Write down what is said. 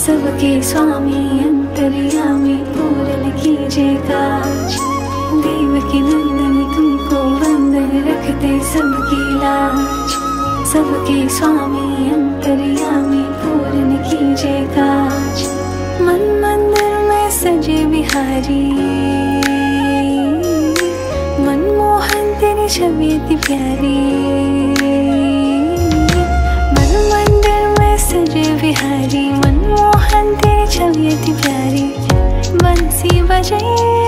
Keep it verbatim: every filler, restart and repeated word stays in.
सबके स्वामी अंतर्यामी पूर्ण कीजिए काज। देवकी नंदन तुमको वंदन रखते सबकी लाज। सबके स्वामी अंतर्यामी पूर्ण कीजिए काज। मन मंदिर में सजे बिहारी मनमोहन तेरी छवि अति प्यारी। मन मंदिर में सजे बिहारी मनमोहन तेरी छवि अति प्यारी। बंसी बजे